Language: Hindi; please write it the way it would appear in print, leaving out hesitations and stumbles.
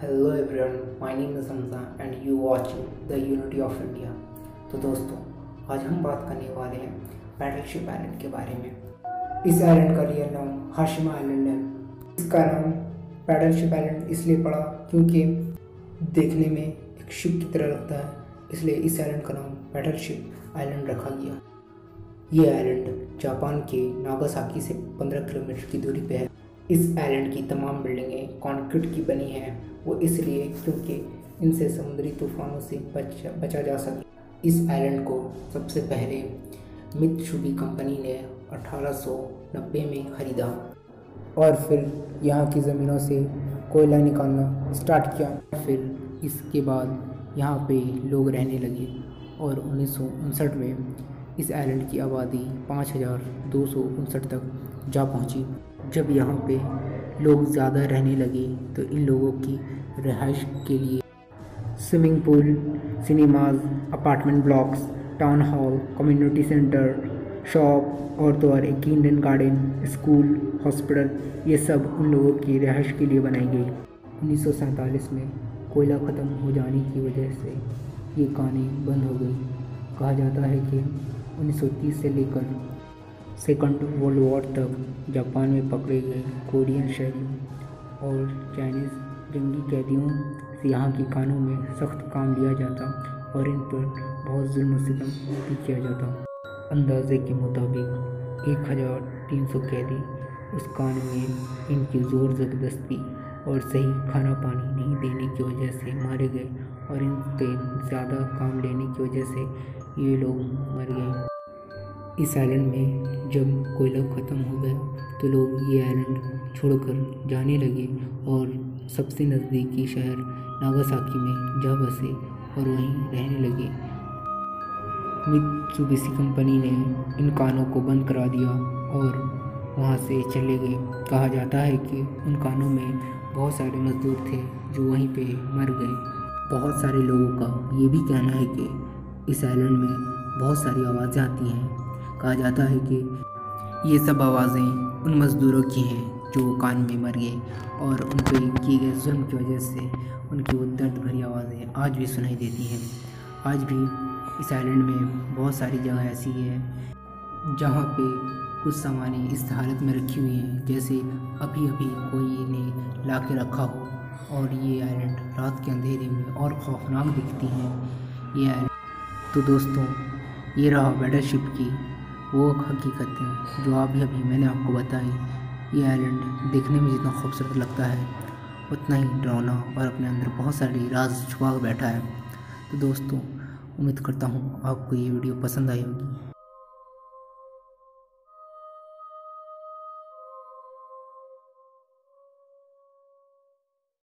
Hello everyone, my name is Hamza and you watching the unity of India. तो दोस्तों, आज हम बात करने वाले हैं पैडलशिप आइलैंड के बारे में। इस आइलैंड का रियल नाम हाशिमा आइलैंड है। इसका नाम पैडलशिप आइलैंड इसलिए पड़ा क्योंकि देखने में एक शिप की तरह लगता है, इसलिए इस आइलैंड का नाम पैडलशिप आइलैंड रखा गया। ये आइलैंड जापान के नागासाकी से 15 किलोमीटर की दूरी पे है। इस आइलैंड की तमाम बिल्डिंगें कंक्रीट की बनी हैं, वो इसलिए क्योंकि इनसे समुद्री तूफानों से बचा जा सके। इस आइलैंड को सबसे पहले मित्सुबिशी कंपनी ने 1890 में खरीदा और फिर यहाँ की ज़मीनों से कोयला निकालना स्टार्ट किया। फिर इसके बाद यहाँ पे लोग रहने लगे और 1959 में इस आइलैंड की आबादी 5259 तक जा पहुँची। जब यहाँ पे लोग ज़्यादा रहने लगे तो इन लोगों की रिहाइश के लिए swimming pool, cinemas, apartment blocks, town hall, community centre, shop और तो और एक इंडियन गार्डन, स्कूल, हॉस्पिटल, ये सब उन लोगों की रिहाइश के लिए बनाई गई। 1947 में कोयला ख़त्म हो जाने की वजह से ये कहानी बंद हो गई। कहा जाता है कि 1930 से लेकर सेकंड वर्ल्ड वॉर तक जापान में पकड़े गए कोरियन शहरियों और चाइनीज़ जंगी कैदियों से यहाँ के कानून में सख्त काम लिया जाता और इन पर बहुत जुल्म सितम भी किया जाता। अंदाजे के मुताबिक 1300 कैदी उस कान में इनकी ज़ोर ज़बरदस्ती और सही खाना पानी नहीं देने की वजह से मारे गए और इन पे ज़्यादा काम लेने की वजह से ये लोग मर गए। इस आइलैंड में जब कोयला ख़त्म हो गया तो लोग ये आइलैंड छोड़कर जाने लगे और सबसे नज़दीकी शहर नागासाकी में जा बसे और वहीं रहने लगे। मित्सुबिशी कंपनी ने इन कानों को बंद करा दिया और वहाँ से चले गए। कहा जाता है कि उन कानों में बहुत सारे मज़दूर थे जो वहीं पे मर गए। बहुत सारे लोगों का ये भी कहना है कि इस आइलैंड में बहुत सारी आवाज़ें आती हैं। कहा जाता है कि ये सब आवाज़ें उन मज़दूरों की हैं जो कान में मर गए और उन पर किए गए जुल्म की वजह से उनकी वो दर्द भरी आवाज़ें आज भी सुनाई देती हैं। आज भी इस आइलैंड में बहुत सारी जगह ऐसी है जहाँ पे कुछ सामानें इस हालत में रखी हुई हैं जैसे अभी अभी कोई इन्हें ला के रखा हो। और ये आइलैंड रात के अंधेरे में और खौफनाक दिखती हैं ये आइलैंड। तो दोस्तों, ये रहा पैडलशिप की वो हकीकतें जो अभी मैंने आपको बताई। ये आइलैंड देखने में जितना खूबसूरत लगता है उतना ही डरावना और अपने अंदर बहुत सारे राज छुपा बैठा है। तो दोस्तों, उम्मीद करता हूँ आपको ये वीडियो पसंद आई होगी।